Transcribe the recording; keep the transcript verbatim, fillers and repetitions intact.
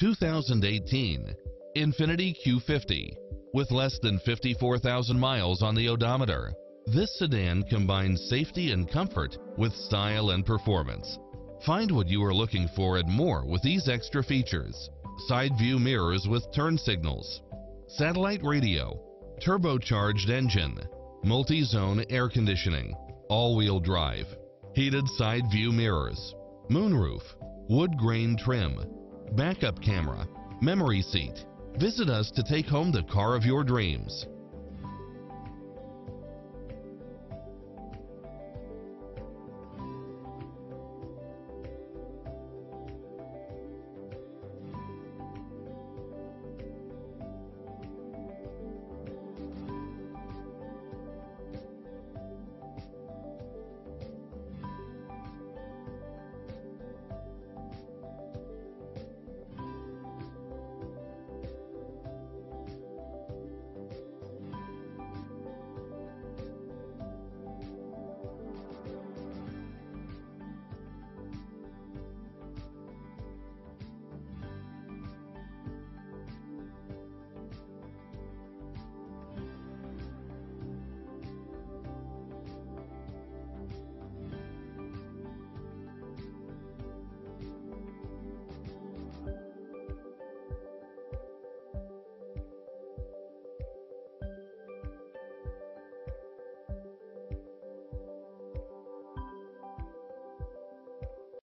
two thousand eighteen INFINITI Q fifty. With less than fifty-four thousand miles on the odometer, this sedan combines safety and comfort with style and performance. Find what you are looking for and more with these extra features: side view mirrors with turn signals, satellite radio, turbocharged engine, multi-zone air conditioning, all-wheel drive, heated side view mirrors, moonroof, wood grain trim, backup camera, memory seat. Visit us to take home the car of your dreams.